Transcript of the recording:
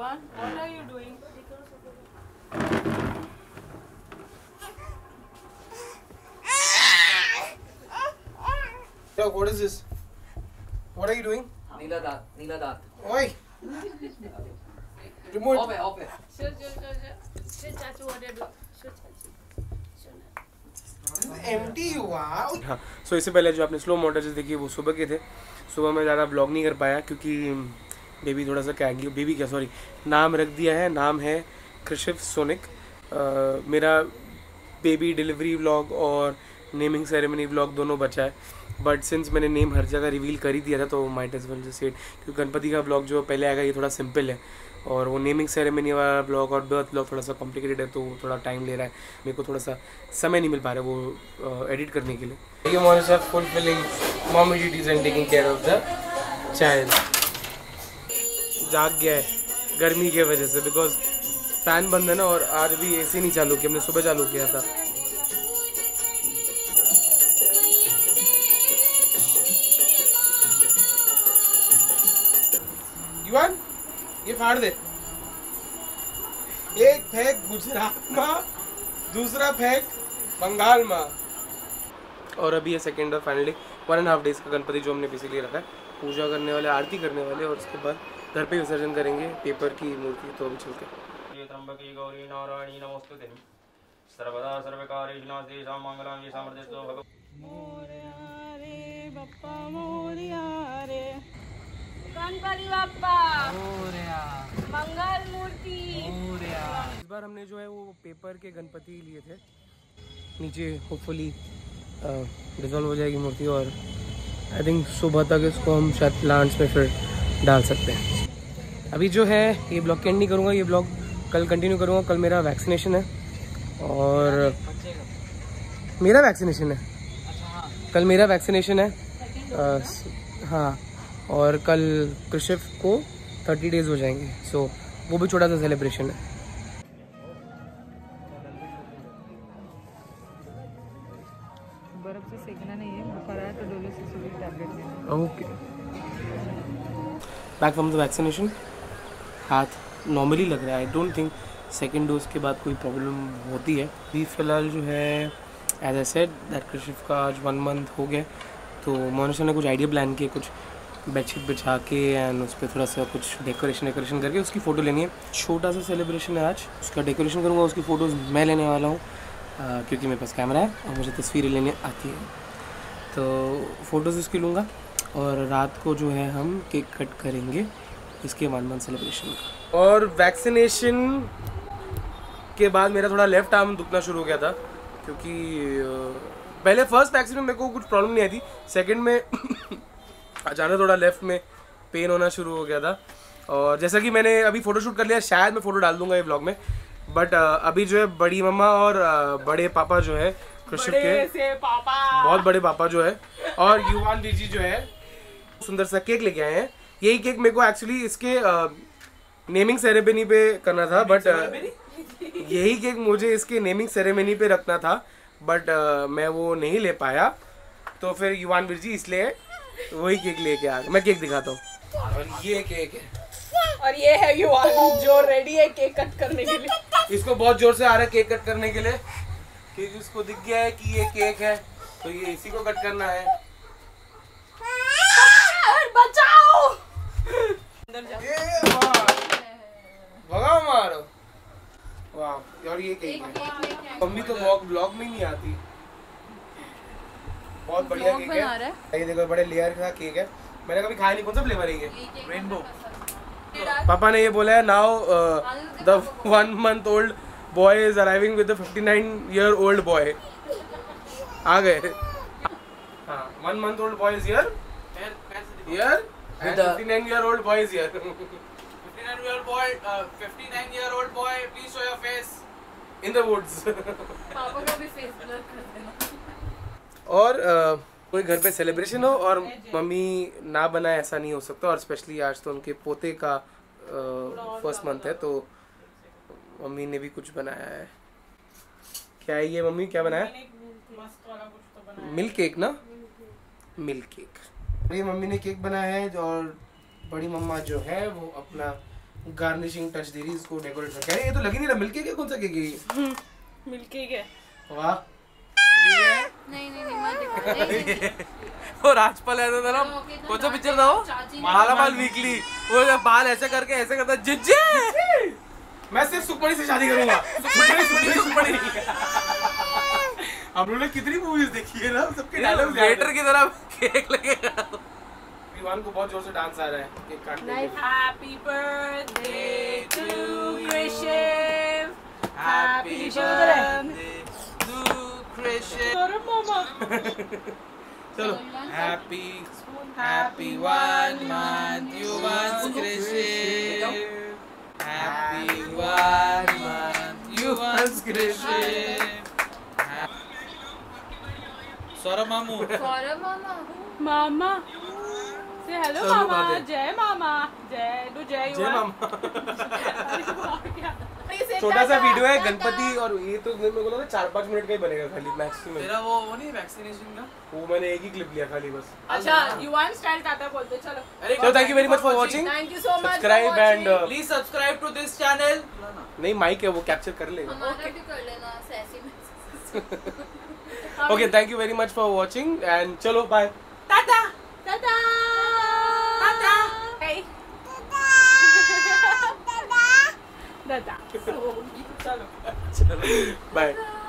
Yuan, what are you doing? Dog, what is this? What are you doing? Nila Daat. Oi! Remote. Off it. Show Chachu what you're doing. Show Chachu. Empty you are. हाँ, सो इससे पहले जो आपने slow Motors देखी वो सुबह के थे। सुबह में ज़्यादा ब्लॉग नहीं कर पाया क्योंकि बेबी थोड़ा सा नाम रख दिया है, नाम है कृशिफ सोनिक। मेरा बेबी डिलीवरी व्लॉग और नेमिंग सेरेमनी व्लॉग दोनों बचा है, बट सिंस मैंने नेम हर जगह रिवील कर ही दिया था तो might as well just said, क्योंकि गणपति का व्लॉग जो पहले आएगा ये थोड़ा सिंपल है और वो नेमिंग सेरेमनी वाला व्लॉग और बर्थ व्लॉग थोड़ा सा कॉम्प्लिकेटेड है, तो थोड़ा टाइम ले रहा है, मेरे को थोड़ा सा समय नहीं मिल पा रहा है वो एडिट करने के लिए। Monis are fulfilling mommy duties and taking care of the child. जाग गया है गर्मी की वजह से, बिकॉज फैन बंद है ना, और आज भी एसी नहीं चालू किया, हमने सुबह चालू किया था। युवान ये फाड़ दे, एक फेंक गुजरात में, दूसरा फेंक बंगाल में। और अभी ये सेकेंड और फाइनली 1.5 डेज का गणपति जो हमने बेसिकली रखा है, पूजा करने वाले, आरती करने वाले, और उसके बाद घर पे विसर्जन करेंगे पेपर की मूर्ति। तो अभी चलते हैं। त्र्यंबके गौरी नारायणी नमोस्तुते सर्वदा सर्वकारेषु नास्तेषां मंगलं ये समर्थयस्तु भगवान्। मोरया रे बप्पा मोरया रे, गणपति बप्पा मोरया, मंगल मूर्ति मोरया। इस बार हमने जो है वो पेपर के गणपति लिए थे, नीचे होपफुली डिजॉल्व हो जाएगी मूर्ति, और आई थिंक सुबह तक इसको हम शायद प्लांट्स में फिर डाल सकते हैं। अभी जो है ये ब्लॉग एंड नहीं करूँगा, ये ब्लॉग कल कंटिन्यू करूँगा। कल मेरा वैक्सीनेशन है, और मेरा वैक्सीनेशन है, कल मेरा वैक्सीनेशन है, हाँ, और कल कृशिफ को 30 डेज हो जाएंगे, सो वो भी छोटा सा सेलिब्रेशन है। बर्फ से सेकना नहीं है, बुखार आया तो डोलो से सूरी टैबलेट लेना। Okay, back from the vaccination. हाथ नॉर्मली लग रहा है, I don't think second dose के बाद कोई प्रॉब्लम होती है। अभी फ़िलहाल जो है एज आई सेड दैट कृशिफ का आज 1 मंथ हो गया, तो मोनिशा ने कुछ आइडिया प्लान किए, कुछ बेडशीट बिछा के एंड उस पर थोड़ा सा कुछ डेकोरेशन करके उसकी फ़ोटो लेनी है। छोटा सा सेलिब्रेशन है आज, उसका डेकोरेशन करूँगा, उसकी फ़ोटोज़ मैं लेने वाला हूँ क्योंकि मेरे पास कैमरा है और मुझे तस्वीरें लेने आती है, तो फ़ोटोज़ उसकी लूँगा। और रात को जो है हम केक कट करेंगे इसके 1 मंथ सेलिब्रेशन का। और वैक्सीनेशन के बाद मेरा थोड़ा लेफ़्ट आर्म दुखना शुरू हो गया था, क्योंकि पहले फर्स्ट वैक्सीन में मेरे को कुछ प्रॉब्लम नहीं आई थी, सेकंड में अचानक थोड़ा लेफ़्ट में पेन होना शुरू हो गया था। और जैसा कि मैंने अभी फ़ोटोशूट कर लिया, शायद मैं फ़ोटो डाल दूँगा ये ब्लॉग में, बट अभी जो है बड़ी मम्मा और बड़े पापा जो है कृशिफ के, बहुत बड़े पापा जो है, और युवान जी जो है सुंदर सा केक लेके आए हैं। यही केक मेरे को एक्चुअली इसके नेमिंग सेरेमनी पे करना था, बट यही केक मुझे इसके नेमिंग सेरेमनी पे रखना था, बट मैं वो नहीं ले पाया, तो फिर युवान वीर जी इसलिए वही केक लेके आ गए। मैं केक दिखाता हूँ, और ये केक है, और ये है युवान जो रेडी है केक कट करने के लिए। इसको बहुत जोर से आ रहा है केक कट करने के लिए, क्योंकि उसको दिख गया है कि ये केक है, तो ये इसी को कट करना है। बचाओ, भगाओ मारो, वाह यार ये केक है। मम्मी तो ब्लॉग में नहीं आती, बहुत बढ़िया केक है। ये देखो बड़े लेयर का केक है, मैंने कभी खाया नहीं। कौन सा फ्लेवर है ये? रेनबो। पापा ने ये बोला है, now the 1 month old boy is arriving with the 59-year-old boy। आ गए, हाँ, 1 month old boy is here, and 59-year-old boy is here। 59-year-old boy, 59-year-old boy, please show your face in the woods। पापा का भी face blur कर देना। और कोई घर पे सेलिब्रेशन हो और मम्मी ना बनाए ऐसा नहीं हो सकता, और स्पेशली आज तो उनके पोते का 1st month है, तो मम्मी ने भी कुछ बनाया है। क्या है ये मम्मी, क्या बनाया? मिल्क केक ना, मिल्क केक। ये मम्मी ने केक बनाया है, और बड़ी मम्मा जो है वो अपना गार्निशिंग टच दे रही इसको डेकोरेट कर। ये तो लगी नहीं रहा, मिलके क्या कौन सा केक है ये? मिलके क्या? वाह नहीं मत दिखा। वो राजपाल ऐसा था ना, कौन सा पिक्चर था वो, मालामाल वीकली, वो जब बाल ऐसे करके ऐसे करता जिज्जे, मैं सिर्फ सुखमणि से शादी करूंगा। सुखमणि हम लोगों ने कितनी मूवीज देखी है ना, सबके डायलॉग वेटर की तरह केक लगेगा। विवान को बहुत जोर से डांस आ रहा है केक काटने के। Happy birthday to Krishna, happy birthday to Krishna. Saurabh मामा। चलो happy 1 month you once Krishna, happy 1 month you once Krishna. Saurabh मामू, सौरभ मामा। मामा से हेलो चलो, मामा। बात है। जय मामा। जय टू जय जय मामा। मामा। छोटा सा वीडियो है गणपति, और ये तो मेरे को लगा 4-5 मिनट का ही बनेगा खाली मैक्सिमम। तेरा वो नहीं वैक्सीनेशन का, वो मैंने एक ही क्लिप लिया खाली बस। अच्छा युवान स्टाइल टाटा बोलते चलो। So thank you very much for watching. Thank you so much. Subscribe and please subscribe to this channel. नहीं माइक है वो कैप्चर कर लेगा। हमारा भी कर लेना सैसी में। Okay, thank you very much for watching and चलो bye. टाटा टाटा टाटा टाटा टाटा। चलो Bye.